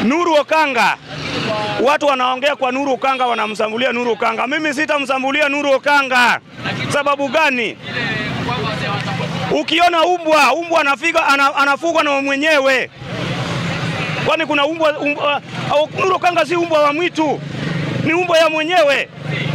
Nuru Okanga. Watu wanaongea kwa Nuru Okanga, wanamsambulia Nuru Okanga. Mimi sitamsambulia Nuru Okanga. Sababu gani? Ukiona umbwa anafugwa na mwenyewe. Kwani kuna Nuru Okanga si umbwa wa mwitu, ni umbwa ya mwenyewe.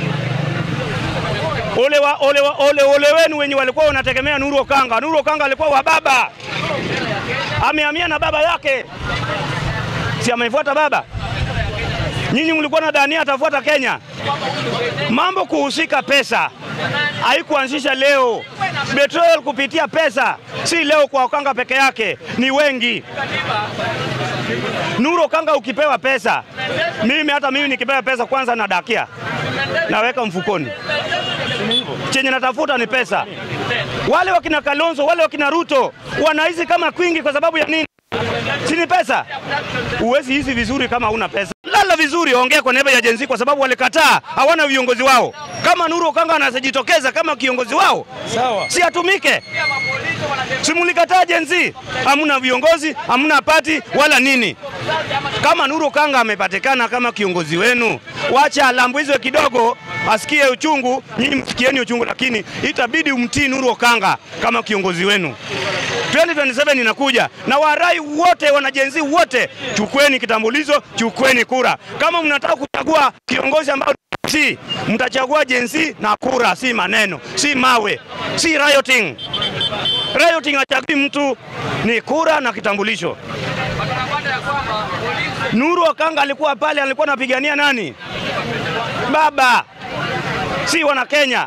Ole wenu wenye walikuwa wanategemea Nuru Okanga. Nuru Okanga alikuwa wa baba. Amehamia na baba yake. Si amefuata baba? Nyinyi mlikuwa na Dania atafuata Kenya. Mambo kuhusika pesa haikuanzisha leo. Petrol kupitia pesa si leo kwa Okanga peke yake, ni wengi. Nuru Okanga ukipewa pesa, hata mimi nikipewa pesa kwanza nadakia, naweka mfukoni. Chenye natafuta ni pesa. Wale wakina Kalonzo, wale wakina Ruto wanaishi kama kwingi kwa sababu ya nini? Sini pesa. Uwezi hizi vizuri kama una pesa. Lala vizuri, ongea kwa niaba ya Gen Z kwa sababu walikataa, hawana viongozi wao. Kama Nuru Okanga anajitokeza kama kiongozi wao, sawa, si atumike. Simulikataa Gen Z, hamuna viongozi, hamuna party wala nini. Kama Nuru Okanga amepatikana kama kiongozi wenu, wacha alambwizwe kidogo, asikie uchungu, nyinyi msikieni uchungu, lakini itabidi umtii Nuru Okanga kama kiongozi wenu. 2027 inakuja na warai wote, wana Gen Z wote, chukweni kitambulizo, chukweni kura. Kama mnataka kuchagua kiongozi ambao si mtachagua Gen Z na kura, si maneno, si mawe, si rioting. Rioting hachagui mtu, ni kura na kitambulisho. Nuru Okanga alikuwa pale, alikuwa anapigania nani? Baba. Si wana Kenya.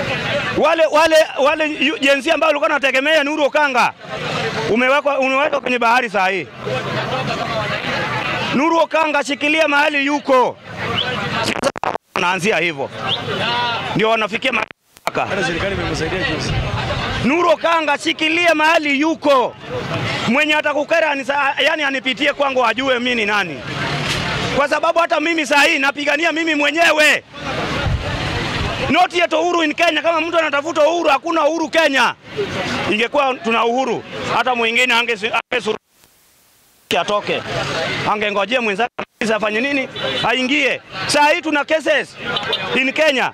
Wale Gen Z ambao walikuwa wanategemea Nuru Okanga umewekwa kwenye bahari saa hii. Nuru Okanga shikilia mahali yuko. Wanaanzia hivyo. Ndio wanafikia mpaka. Serikali imemsaidia juzi. Nuru Okanga shikilia mahali yuko. Mwenye atakukera yani anipitie kwangu ajue mimi ni nani. Kwa sababu hata mimi saa hii napigania mimi mwenyewe. Not yet uhuru in Kenya. Kama mtu anatafuta uhuru, hakuna uhuru Kenya. Ingekuwa tuna uhuru, hata mwingine atoke. Angengojea mwenzake afanye nini? Aingie. Saa hii tuna cases in Kenya.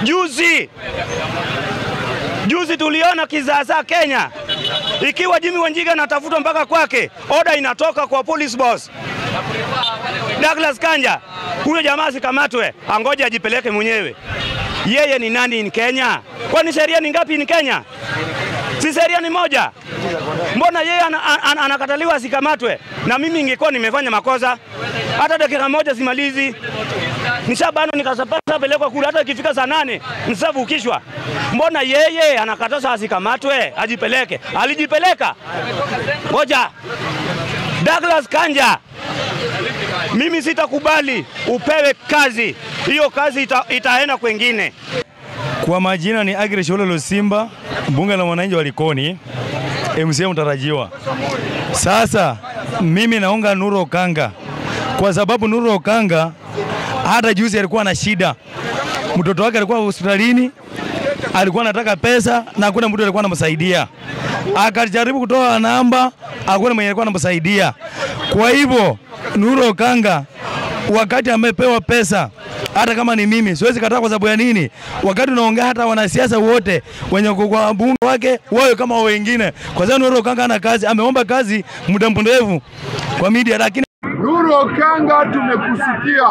Juzi tuliona kizaazaa Kenya. Ikiwa Jimmy Wanjiga anatafuta mpaka kwake, order inatoka kwa police boss Douglas Kanja, huyo jamaa sikamatwe, angoje ajipeleke mwenyewe. Yeye ni nani in Kenya? Kwani sheria ni ngapi in Kenya? Si sheria ni moja. Mbona yeye anakataliwa asikamatwe? Na mimi ningekuwa nimefanya makosa, hata dakika moja simalizi, nishabano nikasapata pelekwa kule, hata ikifika saa 8 nisavukishwa. Mbona yeye anakataza asikamatwe, ajipeleke? Alijipeleka. Ngoja. Douglas Kanja, mimi sitakubali upewe kazi. Hiyo kazi itaenda kwingine. Kwa majina ni Agre Shololo Simba, mbunge la mwananchi wa Likoni, MCA mtarajiwa. Sasa mimi naunga Nuru Okanga kwa sababu Nuru Okanga hata juzi alikuwa na shida. Mtoto wake alikuwa hospitalini, alikuwa anataka pesa na hakuna mtu alikuwa anamsaidia. Akajaribu kutoa namba, hakuna mwenye alikuwa anamsaidia. Kwa hivyo Nuru Okanga wakati amepewa pesa, hata kama ni mimi siwezi kataa. Kwa sababu ya nini? Wakati unaongea hata wanasiasa wote wenye kwa bunge wake wao kama wengine, kwa sababu Nuru Okanga ana kazi, ameomba kazi muda mrefu kwa media. Lakini Nuru Okanga tumekusikia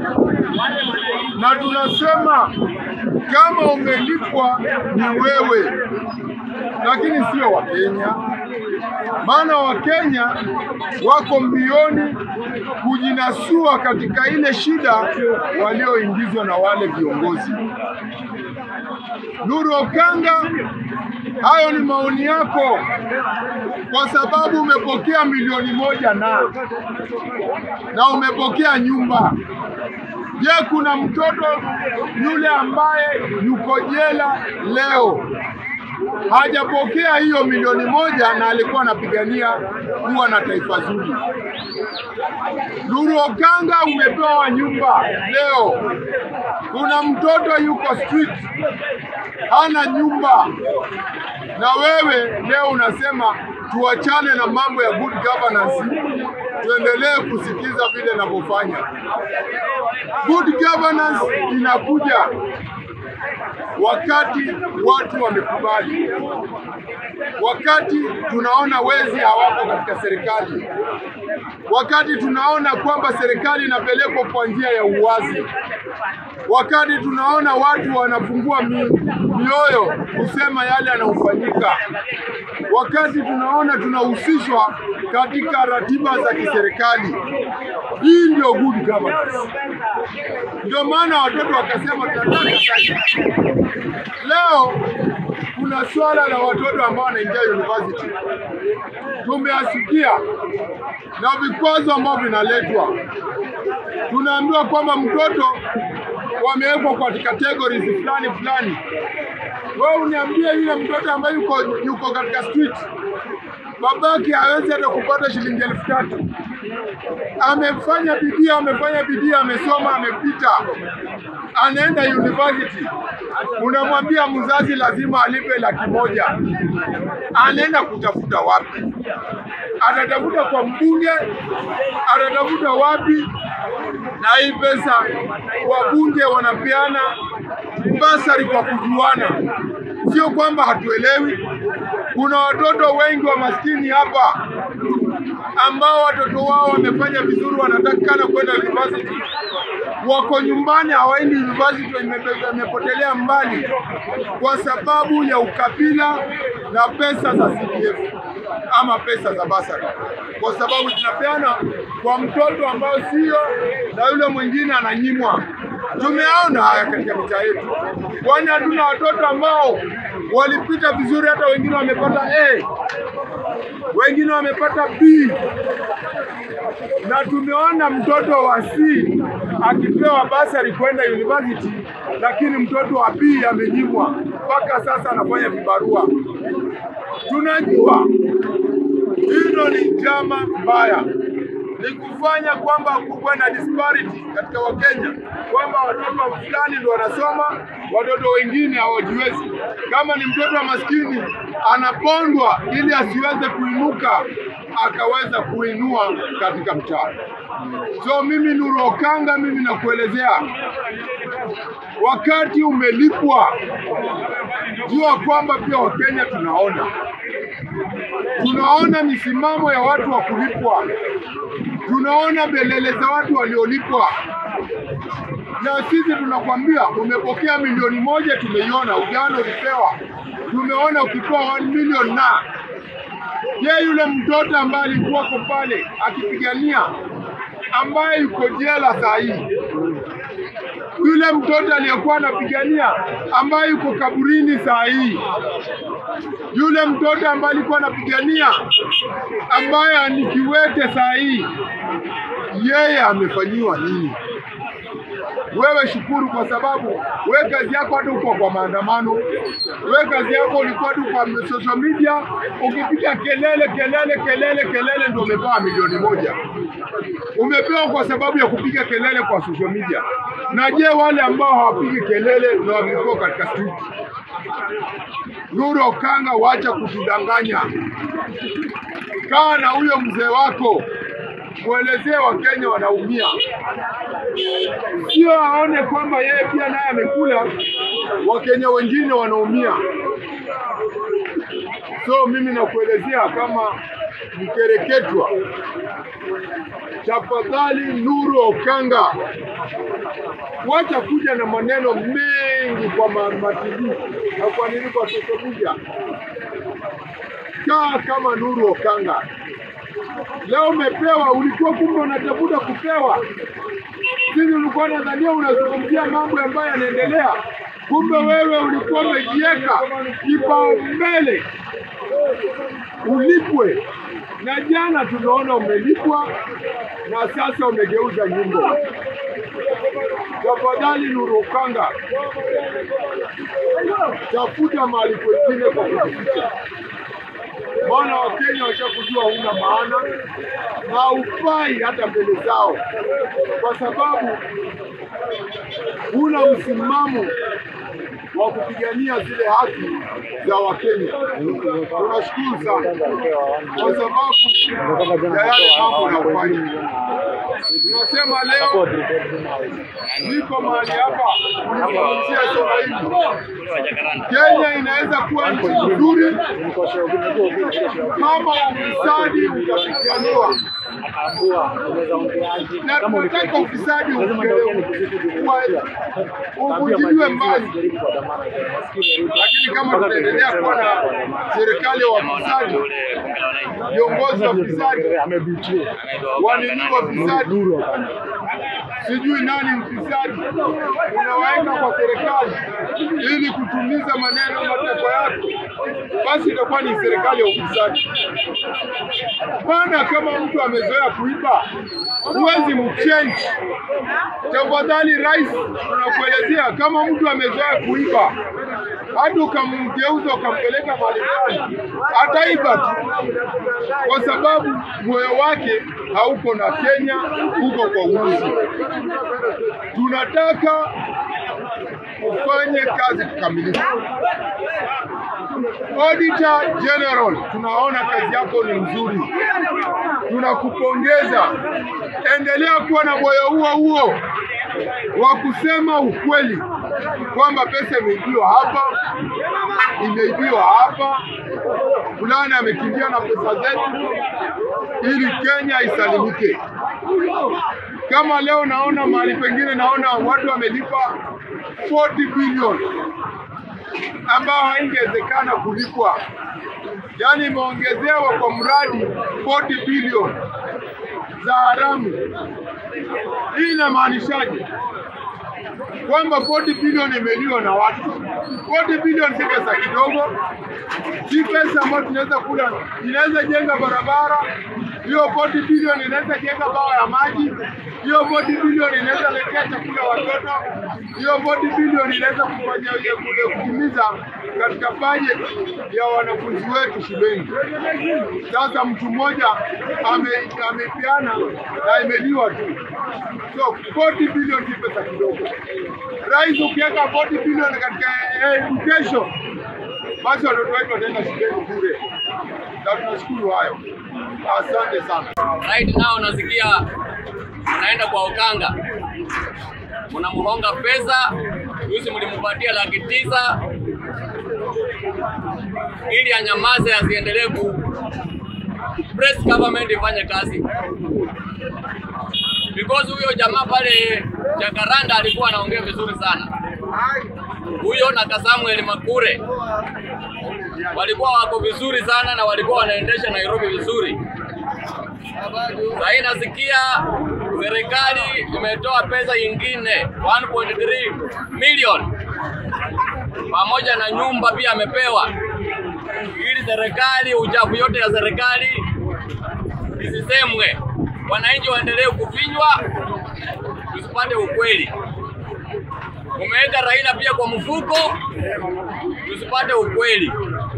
na tunasema kama umelipwa ni wewe, lakini sio Wakenya. Maana Wakenya wako mbioni kujinasua katika ile shida walioingizwa na wale viongozi. Nuru Okanga, hayo ni maoni yako, kwa sababu umepokea milioni 1 na umepokea nyumba. Je, kuna mtoto yule ambaye yuko jela leo hajapokea hiyo milioni 1 na alikuwa anapigania kuwa na taifa zuri? Nuru Okanga, umepewa nyumba leo. Kuna mtoto yuko street hana nyumba, na wewe leo unasema tuachane na mambo ya good governance, tuendelee kusikiza vile ninavyofanya. Good governance inakuja wakati watu wamekubali, wakati tunaona wezi hawako katika serikali, wakati tunaona kwamba serikali inapelekwa kwa njia ya uwazi, wakati tunaona watu wanafungua mioyo kusema yale yanayofanyika, wakati tunaona tunahusishwa katika ratiba za kiserikali. Hii ndio good governance. Ndio maana watoto wakasema tunataka sasa. Leo kuna swala la watoto ambao wanaingia university. Tumeasikia na vikwazo ambavyo vinaletwa. Tunaambiwa kwamba mtoto wamewekwa katika categories fulani. Wewe uniambie yule mtoto ambaye yuko katika street, babake hawezi hata kupata shilingi 3,000. Amefanya bidii, amesoma, amepita, anaenda university. Unamwambia mzazi lazima alipe 100,000. Anaenda kutafuta wapi? Atatafuta kwa mbunge? Atatafuta wapi? Na hii pesa wabunge wanapeana basari kwa kujuana. Sio kwamba hatuelewi. Kuna watoto wengi wa maskini hapa ambao watoto wao wamefanya vizuri, wanatakikana kwenda university, wako nyumbani hawaendi university, wamepotelea mbali kwa sababu ya ukabila na pesa za CDF ama pesa za basari, kwa sababu tunapeana kwa mtoto ambao sio, na yule mwingine ananyimwa. Tumeona haya katika mitaa yetu. Kwani hatuna watoto ambao walipita vizuri, hata wengine wamepata A, wengine wamepata B, na tumeona mtoto wa C akipewa basari kwenda university, lakini mtoto wa B amenyimwa, mpaka sasa anafanya vibarua. Tunajua hilo ni njama mbaya, ni kufanya kwamba kuwe na disparity katika Wakenya, kwamba watoto fulani ndio wanasoma, watoto wengine hawajiwezi. Kama ni mtoto wa maskini anapondwa ili asiweze kuinuka akaweza kuinua katika mtaa. So mimi Nuru Okanga, mimi nakuelezea, wakati umelipwa, jua kwamba pia Wakenya tunaona misimamo ya watu wa kulipwa, tunaona belele za watu waliolipwa, na sisi tunakwambia umepokea 1,000,000, tumeiona ujana ulipewa, tumeona ukipewa 1 million. Na je, yule mtoto ambaye alikuwa pale akipigania, ambaye yuko jela saa hii, yule mtoto aliyekuwa anapigania ambaye yuko kaburini saa hii, yule mtoto ambaye alikuwa anapigania ambaye ni kiwete saa hii, yeye amefanyiwa nini? Wewe shukuru, kwa sababu wewe kazi yako hata uko kwa maandamano, wewe kazi yako ulikuwa tu kwa social media ukipiga kelele ndio umepewa 1,000,000. Umepewa kwa sababu ya kupiga kelele kwa social media. Na je, wale ambao hawapigi kelele na wamekuwa katika street? Nuru Okanga, wacha kutudanganya. Kaa na huyo mzee wako, muelezee Wakenya wanaumia, sio aone kwamba yeye pia naye amekula, Wakenya wengine wanaumia. So mimi nakuelezea kama mkereketwa, tafadhali Nuru Okanga, wacha kuja na maneno mengi kwa matv na kwa nini kwa social media. Kaa kama Nuru Okanga. Leo umepewa, ulikuwa kumbe unatafuta kupewa. Sisi ulikuwa nadhania unazungumzia mambo ambayo yanaendelea, kumbe wewe ulikuwa umejiweka kipaumbele ulipwe. Na jana tunaona umelipwa na sasa umegeuza nyimbo. Tafadhali Nuru Okanga, tafuta mahali kwingine kwa kujificha. Maana Wakenya washakujua huna maana na ufai hata mbele zao, kwa sababu huna msimamo wa kupigania zile haki za Wakenya. Tunashukuru sana kwa sababu ya yale mambo unayofanya. Tunasema leo niko mahali hapa kulipatia somo hili. Kenya inaweza kuwa nchi nzuri kama ufisadi utapiganiwa. Na tunataka ufisadi uvunjiliwe mbali. Lakini kama tutaendelea kuwa na serikali ya wafisadi, viongozi wa wafisadi, wanini wafisadi, sijui nani mfisadi, unaweka kwa serikali ili kutumiza maneno matakwa yako, basi itakuwa ni serikali ya ufisadi. Bana, kama mtu amezoea kuiba, huwezi mchange. Tafadhali rais, tunakuelezea kama mtu amezoea kuiba, hata ukamgeuza ukampeleka Marekani, ataiba tu, kwa sababu moyo wake hauko na Kenya, uko kwa uzi. Tunataka ufanye kazi kikamilifu. Auditor General, tunaona kazi yako ni nzuri, tunakupongeza. Endelea kuwa na moyo huo wa kusema ukweli kwamba pesa imeibiwa hapa, fulani amekimbia na pesa zetu, ili Kenya isalimike. Kama leo naona mahali pengine, naona watu wamelipa 40 bilioni ambao haingewezekana kulipwa. Yani imeongezewa kwa mradi 40 bilioni za haramu. Hii inamaanishaje? Kwamba 40 bilioni imeliwa na watu. 40 bilioni si pesa kidogo, si pesa ambayo tunaweza kula. Inaweza jenga barabara, hiyo 40 bilioni inaweza jenga bawa ya maji, hiyo 40 bilioni inaweza letea chakula watoto, hiyo 40 bilioni inaweza kufanya kutimiza katika budget ya wanafunzi wetu shuleni. Sasa mtu mmoja amepiana na imeliwa tu. So 40 bilioni si pesa kidogo. Rais, ukiweka 40 bilioni katika education, basi watoto wetu wataenda shuleni bure. Na tunashukuru hayo. Asante sana. Right now nasikia unaenda kwa Okanga, unamhonga pesa. Yusi mlimpatia 900,000 ili anyamaze, asiendelee press government ifanye kazi. Because huyo jamaa pale Jacaranda alikuwa anaongea vizuri sana. Huyo na Samuel Makure walikuwa wako vizuri sana na walikuwa wanaendesha Nairobi vizuri. Sasa nasikia serikali imetoa pesa nyingine 1.3 milioni pamoja na nyumba pia amepewa, ili serikali, uchafu yote ya serikali isisemwe, wananchi waendelee kufinywa, tusipate ukweli. Umeweka Raila pia kwa mfuko, tusipate ukweli.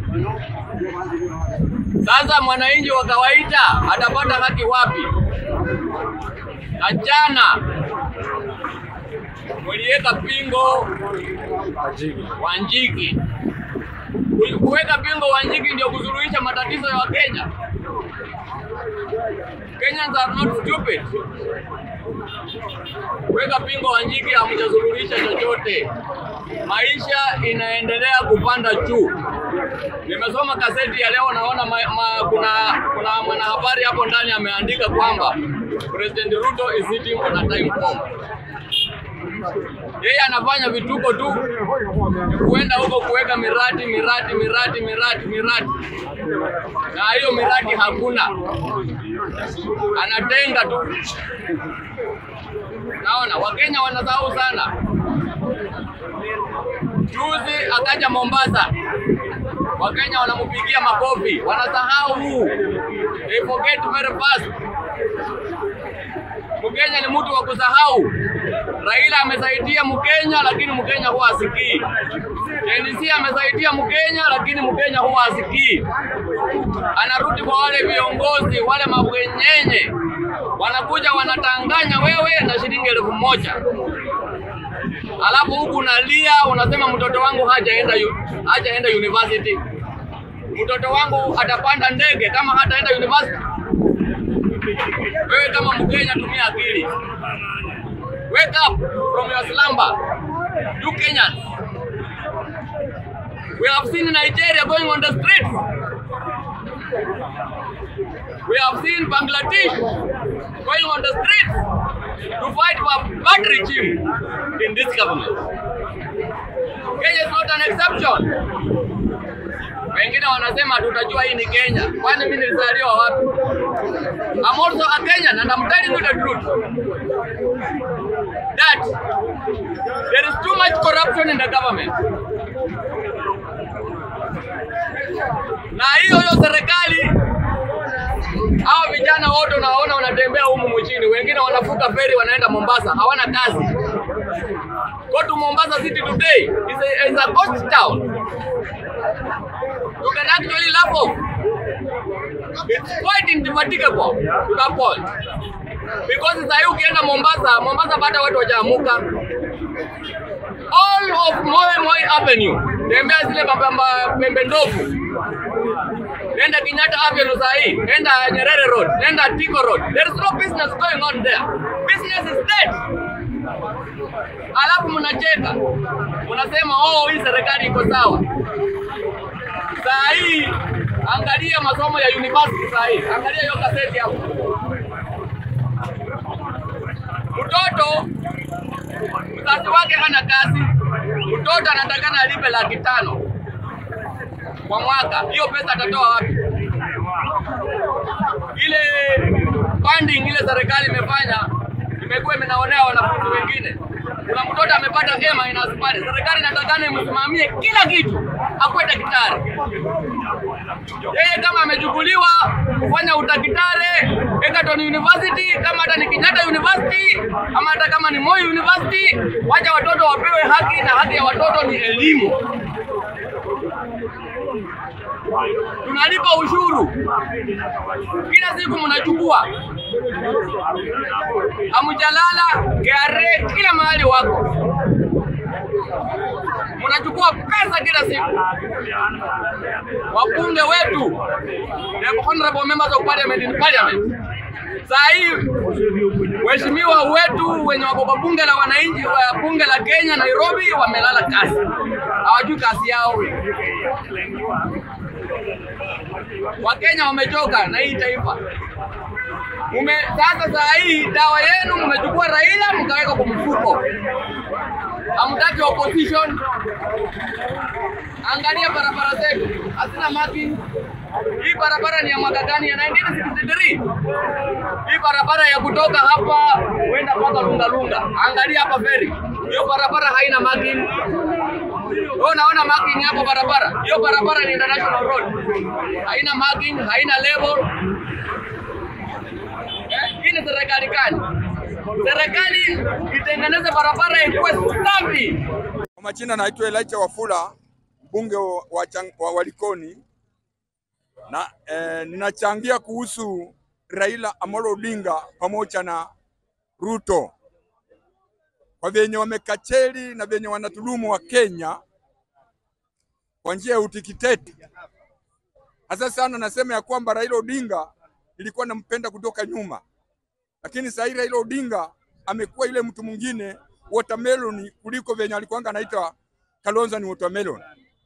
Sasa mwananchi wa kawaida atapata haki wapi? Jana waliweka pingo Wanjigi. Kuweka pingo Wanjigi ndio kusuluhisha matatizo ya Wakenya. Kenyans are not stupid. Kuweka pingo Wanjigi hamjasuluhisha chochote. Maisha inaendelea kupanda juu. Nimesoma gazeti ya leo, naona kuna mwanahabari hapo ndani ameandika kwamba President Ruto is sitting on a time bomb. Yeye anafanya vituko tu, kuenda huko kuweka miradi, na hiyo miradi hakuna, anatenga tu. Naona Wakenya wanasahau sana. Juzi akaja Mombasa, Wakenya wanamupigia makofi, wanasahau. They forget very fast. Mkenya ni mtu wa kusahau. Raila amesaidia Mkenya lakini Mkenya huwa hasikii. NDC amesaidia Mkenya lakini Mkenya huwa hasikii. Anarudi kwa wale viongozi, wale mabwenyenye. Wanakuja wanatanganya wewe na shilingi 1,000. alafu huku unalia unasema mtoto wangu hajaenda university. Mtoto wangu atapanda ndege kama hataenda university. Wewe kama Mkenya tumia akili. Wake up from your slumber. You Kenyans. We have seen Nigeria going on the streets. We have seen Bangladesh going on the streets to fight for bad regime in this government. Kenya is not an exception. Wengine wanasema tutajua hii ni Kenya. Kwani mimi nilizaliwa wapi? I'm also a Kenyan and I'm telling you the truth. That there is too much corruption in the government. Na hiyo serikali, hao vijana wote unaona wanatembea humu mjini, wengine wanafuka feri wanaenda Mombasa, hawana kazi. Go to Mombasa city today. It's a ghost town. You can actually laugh off. It's quite indefatigable to that point. Because sasa hivi ukienda Mombasa bado watu wajaamuka. All of Moi Avenue, tembea zile pembe ndogo. Nenda Kenyatta Avenue sahi, nenda Nyerere Road, nenda Tiko Road. There is no business going on there. Business is dead. Alafu mnacheka. Mnasema hii serikali iko sawa. Sahi angalia masomo ya university sahi. Angalia hiyo kaseti hapo. Mtoto mzazi wake hana kazi. Mtoto anatakana alipe 500,000 kwa mwaka. Hiyo pesa atatoa wapi? Ile funding ile serikali imefanya imekuwa imenaonea wanafunzi wengine. Kuna mtoto amepata A- pale. Serikali inatakana imsimamie kila kitu. Akuwe daktari. Yeye kama amechukuliwa kufanya udaktari Egerton University, kama hata ni Kenyatta University, ama hata kama ni Moi University, wacha watoto wapewe haki, na haki ya watoto ni elimu. Tunalipa ushuru. Kila siku mnachukua. Amujalala, KRA, kila mahali wako. Mnachukua pesa kila siku. Wabunge wetu, the honorable members of parliament in parliament. Sahi waheshimiwa wetu wenye wako kwa bunge la wananchi wa bunge la Kenya Nairobi wamelala kazi. Hawajui kazi yao. Wakenya wamechoka na hii taifa. Sasa saa hii dawa yenu mmechukua Raila mkaweka kwa mfuko. Hamtaki opposition. Angalia barabara zetu, hazina marking. Hii barabara ni ya mwaka gani? Ya 1963. Hii barabara ya kutoka hapa kwenda mpaka Lungalunga. Angalia hapa feri. Hiyo barabara haina marking. Wewe unaona marking hapo barabara? Hiyo barabara ni international road. Haina marking, haina label. Hii ni serikali gani? Serikali itengeneze barabara ikuwe safi. Kwa majina naitwa Elijah Wafula, mbunge wa Likoni, na ninachangia kuhusu Raila Amolo Odinga pamoja na Ruto. Kwa venye wamekacheli na venye wanatulumu wa Kenya kwa njia ya utikiteti. Hasa sana nasema ya kwamba Raila Odinga ilikuwa nampenda kutoka nyuma. Lakini sasa Raila Odinga amekuwa ile mtu mwingine watermelon kuliko venye alikuwa anaitwa Kalonzo ni watermelon.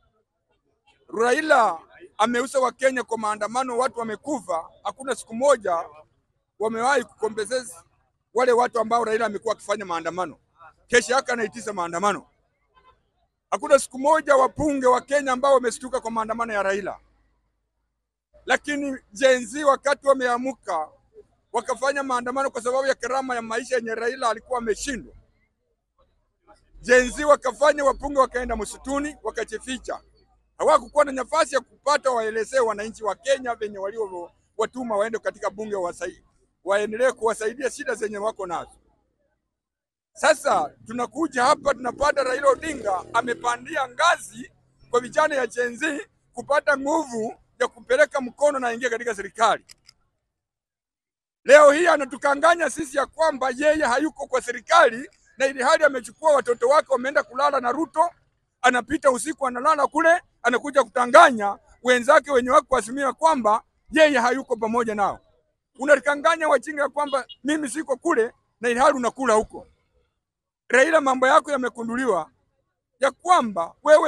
Raila ameusa wa Kenya kwa maandamano, watu wamekufa, hakuna siku moja wamewahi kukompensate wale watu ambao Raila amekuwa akifanya maandamano. Kesho yake anaitisha maandamano. Hakuna siku moja wabunge wa Kenya ambao wamestuka kwa maandamano ya Raila. Lakini Gen Z wakati wameamuka wakafanya maandamano kwa sababu ya gharama ya maisha yenye Raila alikuwa ameshindwa. Gen Z wakafanya, wabunge wakaenda msituni wakajificha. Hawakukuwa na nafasi ya kupata waelezee wananchi wa Kenya venye walio watuma waende katika bunge waendelee kuwasaidia shida zenye wako nazo. Sasa tunakuja hapa tunapata Raila Odinga amepandia ngazi kwa vijana ya Gen Z kupata nguvu ya kupeleka mkono na ingia katika serikali. Leo hii anatukanganya sisi ya kwamba yeye hayuko kwa serikali na ili hali amechukua watoto wake wameenda kulala na Ruto, anapita usiku analala kule, anakuja kutanganya wenzake wenye wako kuasimia kwamba yeye hayuko pamoja nao. Unalikanganya wajinga kwamba mimi siko kule na ili hali unakula huko. Raila, mambo yako yamekunduliwa ya kwamba wewe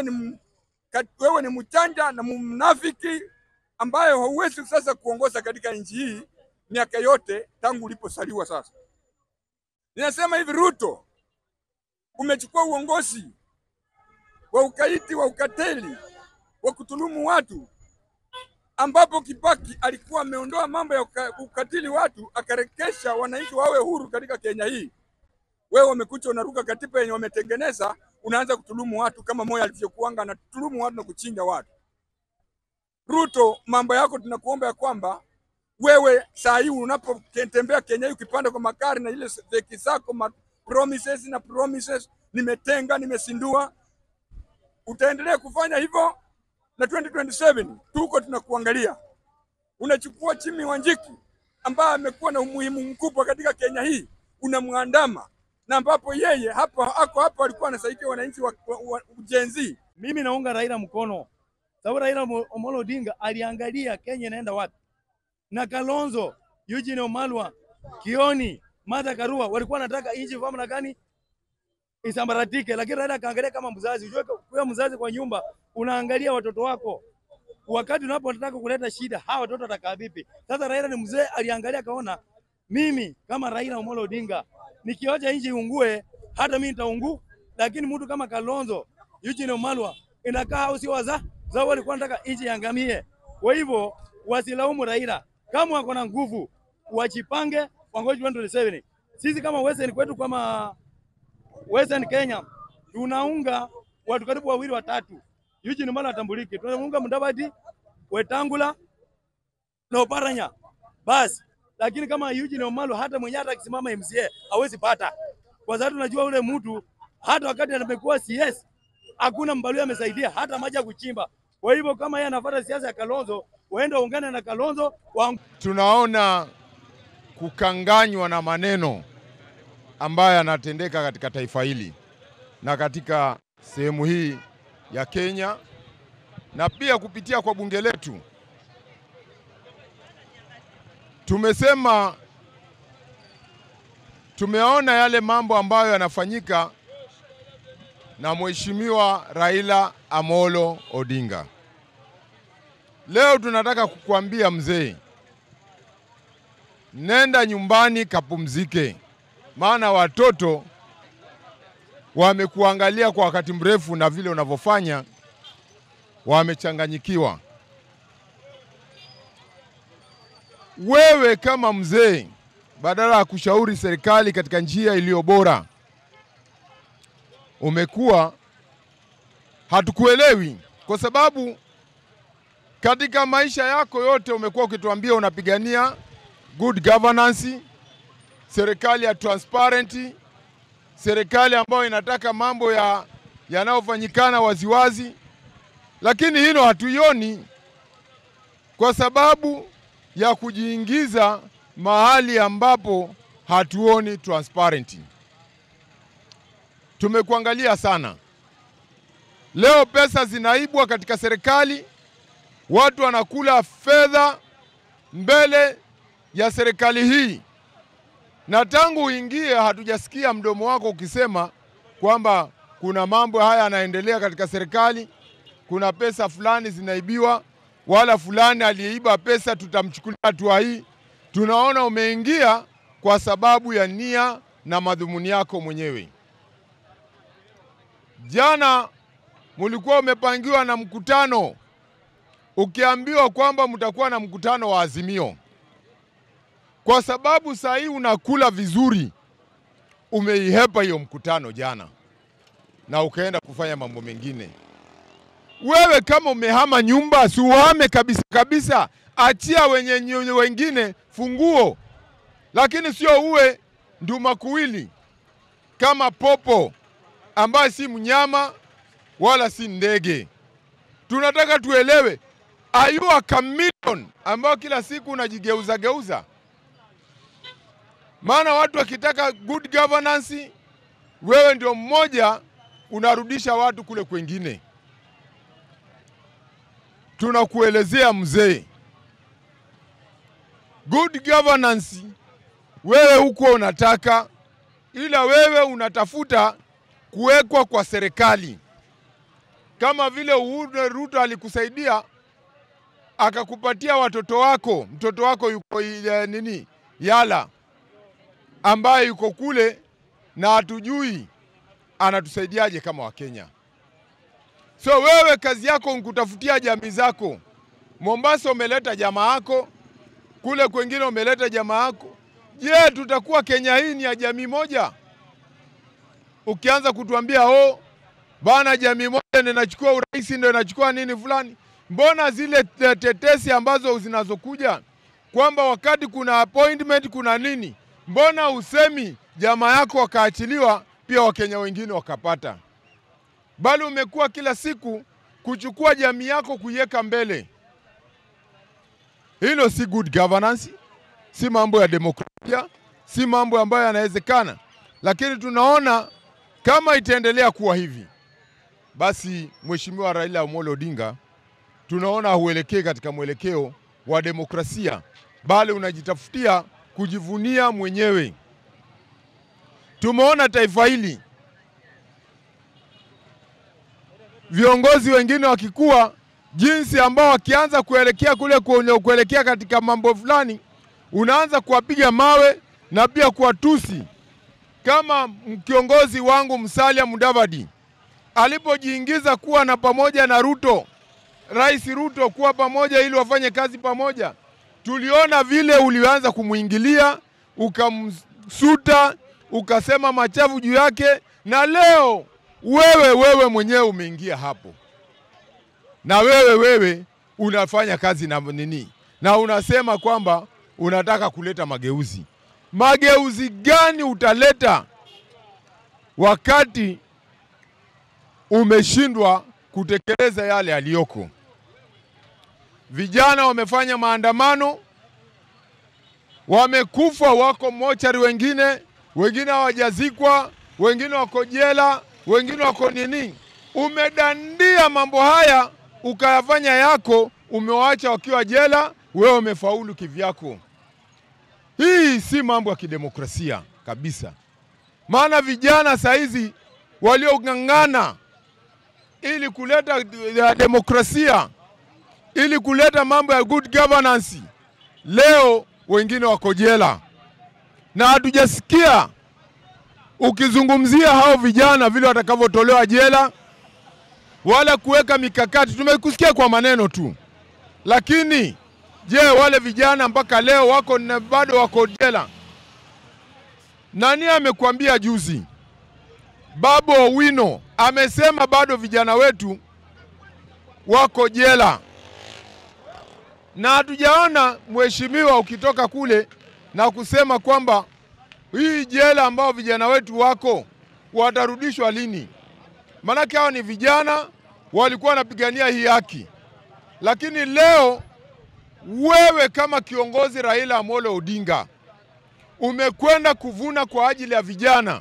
ni mchanja na mnafiki ambaye hauwezi sasa kuongoza katika nchi hii miaka yote tangu uliposaliwa. Sasa ninasema hivi, Ruto, umechukua uongozi wa ukaiti, wa ukateli, wa kutulumu watu, ambapo Kibaki alikuwa ameondoa mambo ya ukatili watu, akarekesha wananchi wawe huru katika Kenya hii. Wewe umekuja unaruka katiba yenye wametengeneza, unaanza kutulumu watu kama Moi alivyokuanga anatulumu watu na kuchinja watu. Ruto, mambo yako tunakuomba ya kwamba wewe saa hii unapotembea Kenya hii ukipanda kwa makari na ile zeki zako promises, nimetenga, nimesindua, utaendelea kufanya hivyo na 2027 tuko tunakuangalia. Unachukua Jimmy Wanjiki ambaye amekuwa na umuhimu mkubwa katika Kenya hii, unamwandama, na ambapo yeye hapa alikuwa anasaidia wananchi wa Gen Z. Mimi naunga Raila mkono. Sababu Raila Amolo Odinga aliangalia Kenya inaenda wapi. Na Kalonzo, Eugene Wamalwa, Kioni, Martha Karua walikuwa wanataka nchi famna gani isambaratike, lakini Raila kaangalia kama mzazi. Unajua kwa mzazi kwa nyumba unaangalia watoto wako. Wakati unapotaka kuleta shida, hawa watoto watakaa vipi? Sasa Raila ni mzee, aliangalia kaona mimi kama Raila Amolo Odinga nikiacha nchi iungue hata mimi nitaungu, lakini mtu kama Kalonzo, Eugene Wamalwa inakaa au si waza zao walikuwa wanataka nchi yangamie. Kwa hivyo wasilaumu Raila. Kama wako na nguvu wajipange, wangoje 2027. Sisi kama Western kwetu, kama Western Kenya, tunaunga watu karibu 2 3. Eugene Wamalwa atambulike. Tunaunga Mudavadi, Wetangula na Oparanya. Basi. Lakini kama Eugene Wamalwa hata mwenye hata akisimama MCA hawezi pata. Kwa sababu tunajua ule mtu hata wakati amekuwa CS hakuna Mbaluya amesaidia hata maji ya kuchimba. Kwa hivyo kama yeye anafuata siasa ya Kalonzo, waende ungane na Kalonzo. Tunaona kukanganywa na maneno ambayo yanatendeka katika taifa hili na katika sehemu hii ya Kenya, na pia kupitia kwa bunge letu. Tumesema tumeona yale mambo ambayo yanafanyika na Mheshimiwa Raila Amolo Odinga. Leo tunataka kukuambia mzee, nenda nyumbani kapumzike, maana watoto wamekuangalia kwa wakati mrefu na vile unavyofanya wamechanganyikiwa. Wewe kama mzee, badala ya kushauri serikali katika njia iliyo bora, umekuwa hatukuelewi, kwa sababu katika maisha yako yote umekuwa ukituambia unapigania good governance, serikali ya transparent, serikali ambayo inataka mambo yanayofanyikana waziwazi, lakini hilo hatuioni kwa sababu ya kujiingiza mahali ambapo hatuoni transparent. Tumekuangalia sana. Leo pesa zinaibwa katika serikali, watu wanakula fedha mbele ya serikali hii. Na tangu uingie hatujasikia mdomo wako ukisema kwamba kuna mambo haya yanaendelea katika serikali, kuna pesa fulani zinaibiwa, wala fulani aliyeiba pesa tutamchukulia hatua hii. Tunaona umeingia kwa sababu ya nia na madhumuni yako mwenyewe. Jana mulikuwa umepangiwa na mkutano, ukiambiwa kwamba mtakuwa na mkutano wa Azimio. Kwa sababu saa hii unakula vizuri, umeihepa hiyo mkutano jana na ukaenda kufanya mambo mengine. Wewe kama umehama nyumba, si uhame kabisa, achia wengine funguo, lakini sio uwe nduma kuwili kama popo ambaye si mnyama wala si ndege. Tunataka tuelewe, are you a chameleon ambao kila siku unajigeuza? Maana watu wakitaka good governance, wewe ndio mmoja unarudisha watu kule kwengine. Tunakuelezea mzee, good governance wewe huko unataka, ila wewe unatafuta kuwekwa kwa serikali. Kama vile Uhuru Ruto alikusaidia akakupatia watoto wako, mtoto wako yuko Yala ambaye yuko kule na hatujui anatusaidiaje kama Wakenya. So wewe kazi yako nkutafutia jamii zako. Mombasa umeleta jamaa yako, kule kwengine umeleta jamaa yako. Je, tutakuwa Kenya hii ni ya jamii moja? Ukianza kutuambia bana jamii moja ndio inachukua urais ndio inachukua nini fulani. Mbona zile tetesi ambazo zinazokuja kwamba wakati kuna appointment kuna nini, mbona usemi jamaa yako wakaachiliwa pia Wakenya wengine wakapata? Bali umekuwa kila siku kuchukua jamii yako kuiweka mbele. Hilo si good governance, si mambo ya demokrasia, si mambo ambayo yanawezekana. Lakini tunaona kama itaendelea kuwa hivi, basi Mheshimiwa Raila Amolo Odinga tunaona huelekei katika mwelekeo wa demokrasia, bali unajitafutia kujivunia mwenyewe. Tumeona taifa hili viongozi wengine wakikuwa jinsi ambao wakianza kuelekea kule kuelekea katika mambo fulani, unaanza kuwapiga mawe na pia kuwatusi. Kama kiongozi wangu Musalia Mudavadi alipojiingiza kuwa na pamoja na Ruto, Rais Ruto kuwa pamoja ili wafanye kazi pamoja, tuliona vile ulianza kumuingilia, ukamsuta, ukasema machafu juu yake, na leo wewe mwenyewe umeingia hapo. Na wewe unafanya kazi na nini? Na unasema kwamba unataka kuleta mageuzi. Mageuzi gani utaleta wakati umeshindwa kutekeleza yale yaliyoko? Vijana wamefanya maandamano, wamekufa, wako mochari, wengine hawajazikwa, wengine wako jela, wengine wako nini. Umedandia mambo haya ukayafanya yako, umewaacha wakiwa jela, wewe umefaulu kivyako. Hii si mambo ya kidemokrasia kabisa. Maana vijana saizi waliong'ang'ana ili kuleta demokrasia, ili kuleta mambo ya good governance, leo wengine wako jela. Na hatujasikia ukizungumzia hao vijana vile watakavyotolewa jela, wala kuweka mikakati. Tumekusikia kwa maneno tu. Lakini je, wale vijana mpaka leo bado wako jela? Nani amekuambia juzi? Babu Owino amesema bado vijana wetu wako jela. Na hatujaona mheshimiwa ukitoka kule na kusema kwamba hii jela ambao vijana wetu wako watarudishwa lini. Manake hao ni vijana walikuwa wanapigania hii haki. Lakini leo wewe kama kiongozi Raila Amolo Odinga umekwenda kuvuna kwa ajili ya vijana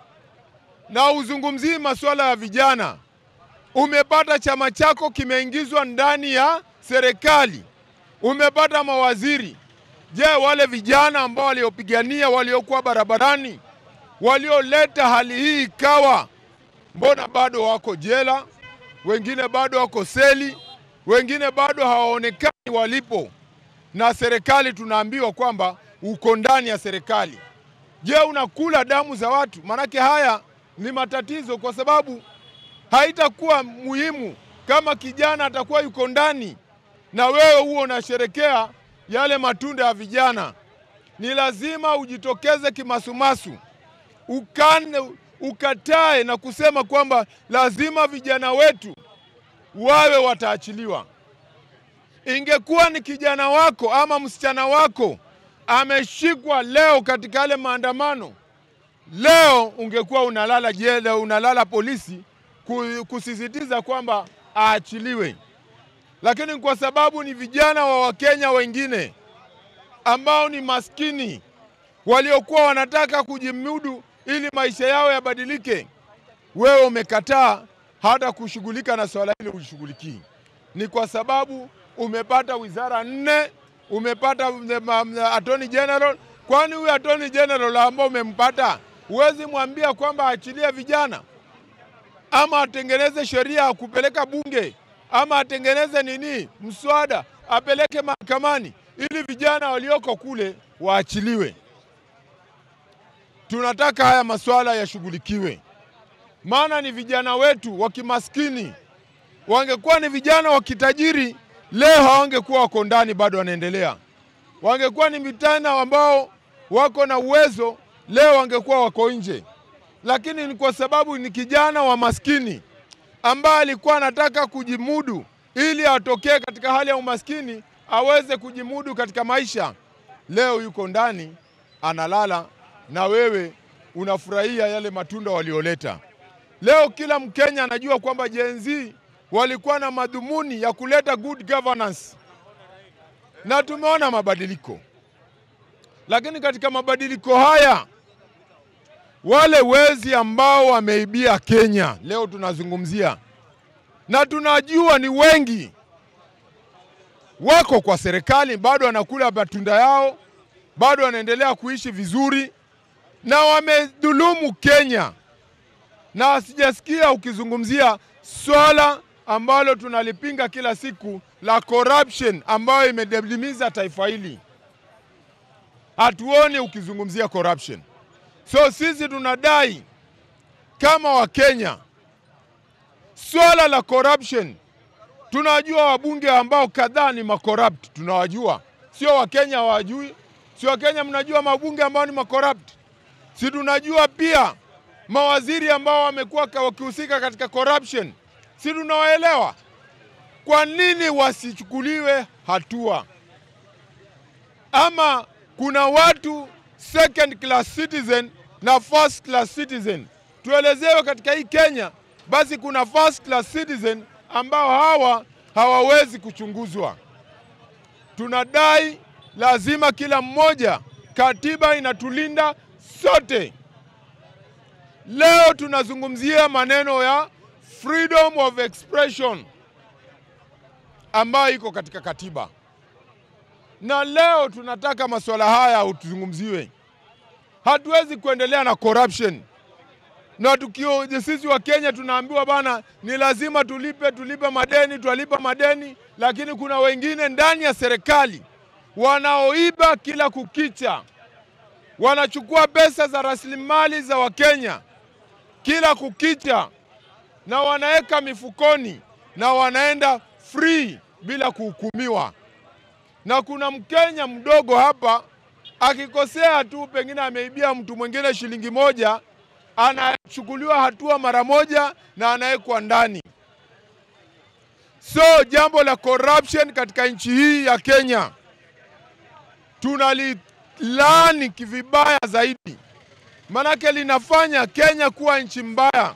na uzungumzii masuala ya vijana. Umepata chama chako kimeingizwa ndani ya serikali, umepata mawaziri. Je, wale vijana ambao waliopigania, waliokuwa barabarani, walioleta hali hii ikawa, mbona bado wako jela? Wengine bado wako seli, wengine bado hawaonekani walipo, na serikali tunaambiwa kwamba uko ndani ya serikali. Je, unakula damu za watu? Manake haya ni matatizo, kwa sababu haitakuwa muhimu kama kijana atakuwa yuko ndani na wewe huo unasherekea yale matunda ya vijana. Ni lazima ujitokeze kimasumasu, ukatae na kusema kwamba lazima vijana wetu wawe wataachiliwa. Ingekuwa ni kijana wako ama msichana wako ameshikwa leo katika yale maandamano, leo ungekuwa unalala jela, unalala polisi kusisitiza kwamba aachiliwe. Lakini kwa sababu ni vijana wa Wakenya wengine ambao ni maskini, waliokuwa wanataka kujimudu ili maisha yao yabadilike. Wewe umekataa hata kushughulika na swala hili ushughulikii. Ni kwa sababu umepata wizara 4, umepata Attorney General. Kwani huyu Attorney General ambao umempata, huwezi mwambia kwamba achilie vijana, ama atengeneze sheria ya kupeleka bunge, ama atengeneze mswada apeleke mahakamani ili vijana walioko kule waachiliwe. Tunataka haya masuala yashughulikiwe. Maana ni vijana wetu wa kimaskini. Wangekuwa ni vijana wa kitajiri, leo hawangekuwa wako ndani bado wanaendelea. Wangekuwa ni vijana ambao wako na uwezo, leo wangekuwa wako nje. Lakini ni kwa sababu ni kijana wa maskini ambaye alikuwa anataka kujimudu ili atokee katika hali ya umaskini aweze kujimudu katika maisha. Leo yuko ndani analala, na wewe unafurahia yale matunda walioleta. Leo kila Mkenya anajua kwamba Gen Z walikuwa na madhumuni ya kuleta good governance, na tumeona mabadiliko. Lakini katika mabadiliko haya, wale wezi ambao wameibia Kenya leo tunazungumzia, na tunajua ni wengi, wako kwa serikali, bado wanakula matunda yao, bado wanaendelea kuishi vizuri, na wamedhulumu Kenya. Na sijasikia ukizungumzia swala ambalo tunalipinga kila siku la corruption ambayo imedidimiza taifa hili. Hatuoni ukizungumzia corruption. So sisi tunadai kama Wakenya, swala la corruption, tunajua wabunge ambao kadhaa ni macorrupt, tunawajua. Sio Wakenya hawajui, sio Wakenya mnajua mabunge ambao ni macorrupt. Si tunajua pia mawaziri ambao wamekuwa wakihusika katika corruption. Si tunawaelewa. Kwa nini wasichukuliwe hatua? Ama kuna watu second class citizen na first class citizen. Tuelezewe katika hii Kenya, basi kuna first class citizen ambao hawawezi kuchunguzwa. Tunadai lazima kila mmoja, katiba inatulinda sote. Leo tunazungumzia maneno ya freedom of expression ambayo iko katika katiba. Na leo tunataka masuala haya utuzungumziwe. Hatuwezi kuendelea na corruption. Na sisi wa Kenya tunaambiwa bana ni lazima tulipe madeni, lakini kuna wengine ndani ya serikali wanaoiba kila kukicha. Wanachukua pesa za rasilimali za Wakenya kila kukicha, na wanaeka mifukoni na wanaenda free bila kuhukumiwa. Na kuna Mkenya mdogo hapa akikosea tu, pengine ameibia mtu mwingine shilingi 1, anachukuliwa hatua mara moja na anawekwa ndani. So jambo la corruption katika nchi hii ya Kenya tunalilaani kivibaya zaidi. Manake linafanya Kenya kuwa nchi mbaya.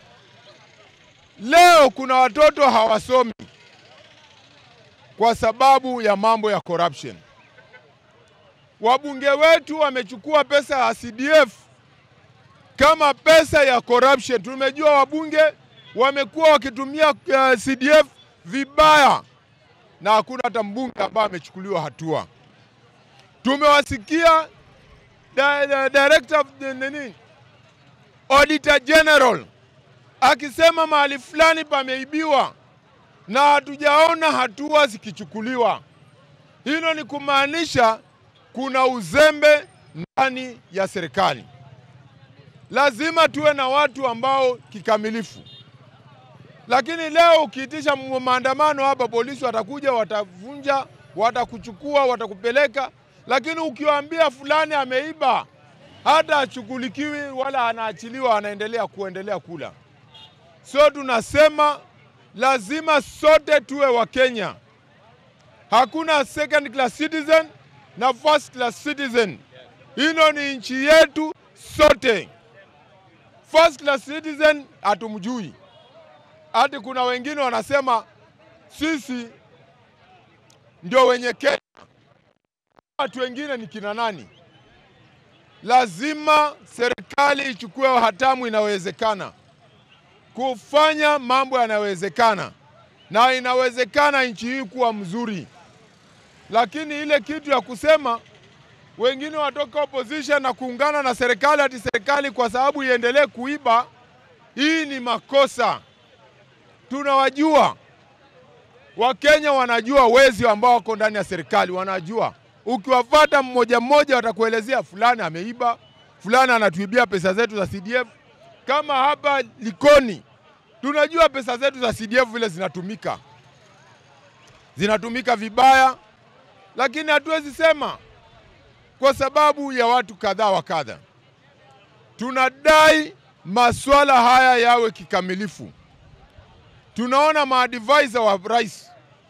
Leo kuna watoto hawasomi kwa sababu ya mambo ya corruption. Wabunge wetu wamechukua pesa ya CDF kama pesa ya corruption. Tumejua wabunge wamekuwa wakitumia CDF vibaya, na hakuna hata mbunge ambaye amechukuliwa hatua. Tumewasikia Director of Auditor General akisema mahali fulani pameibiwa, na hatujaona hatua zikichukuliwa. Hilo ni kumaanisha kuna uzembe ndani ya serikali. Lazima tuwe na watu ambao kikamilifu. Lakini leo ukiitisha maandamano hapa, polisi watakuja, watavunja, watakuchukua, watakupeleka. Lakini ukiwaambia fulani ameiba, hata achukulikiwi wala anaachiliwa, anaendelea kula. So tunasema lazima sote tuwe wa Kenya. Hakuna second class citizen na first class citizen. Hino ni nchi yetu sote. First class citizen hatumjui. Hadi kuna wengine wanasema sisi ndio wenye Kenya. Watu wengine ni kina nani? lazima serikali ichukue hatamu inawezekana kufanya mambo yanawezekana, na inawezekana nchi hii kuwa mzuri. Lakini ile kitu ya kusema wengine watoka opposition na kuungana na serikali ati serikali kwa sababu iendelee kuiba, hii ni makosa. Tunawajua Wakenya, wanajua wezi ambao wako ndani ya serikali, wanajua. Ukiwafuata mmoja mmoja watakuelezea fulani ameiba, fulani anatuibia pesa zetu za CDF. Kama hapa Likoni, tunajua pesa zetu za CDF vile zinatumika. Zinatumika vibaya, lakini hatuwezi sema kwa sababu ya watu kadhaa wa kadha. Tunadai masuala haya yawe kikamilifu. Tunaona maadvisor wa rais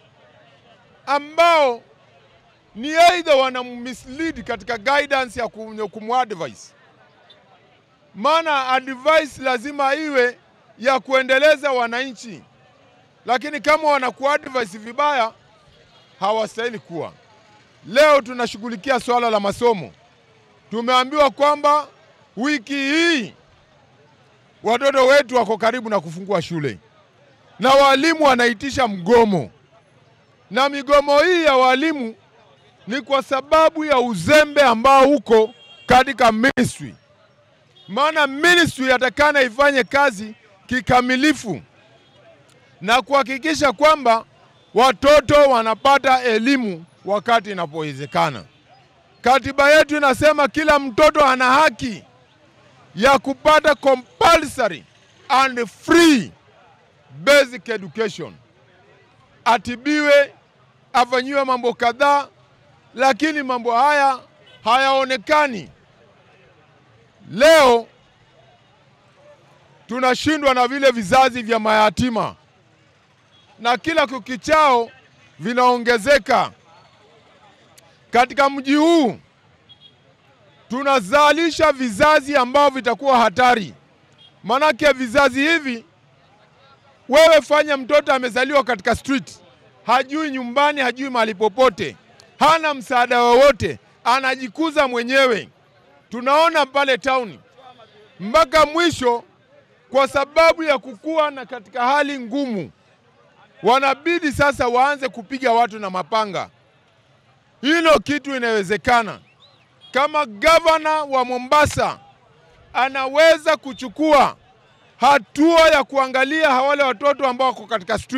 ambao ni either wana mislead katika guidance ya kumadvise. Maana advice lazima iwe ya kuendeleza wananchi, lakini kama wanakuadvise vibaya hawastahili kuwa. Leo tunashughulikia swala la masomo. Tumeambiwa kwamba wiki hii watoto wetu wako karibu na kufungua shule, na walimu wanaitisha mgomo. Na migomo hii ya walimu ni kwa sababu ya uzembe ambao uko katika ministry. Maana ministry yatakana ifanye kazi kikamilifu na kuhakikisha kwamba watoto wanapata elimu wakati inapowezekana. Katiba yetu inasema kila mtoto ana haki ya kupata compulsory and free basic education. Atibiwe, afanyiwe mambo kadhaa, lakini mambo haya hayaonekani. Leo tunashindwa na vile vizazi vya mayatima, na kila kukichao vinaongezeka. Katika mji huu tunazalisha vizazi ambao vitakuwa hatari. Manake vizazi hivi, wewe fanya mtoto amezaliwa katika street, hajui nyumbani, hajui mahali popote, hana msaada wowote, anajikuza mwenyewe. Tunaona pale town mpaka mwisho, kwa sababu ya kukua na katika hali ngumu, wanabidi sasa waanze kupiga watu na mapanga. Hilo kitu inawezekana. Kama governor wa Mombasa anaweza kuchukua hatua ya kuangalia wale watoto ambao wako katika street,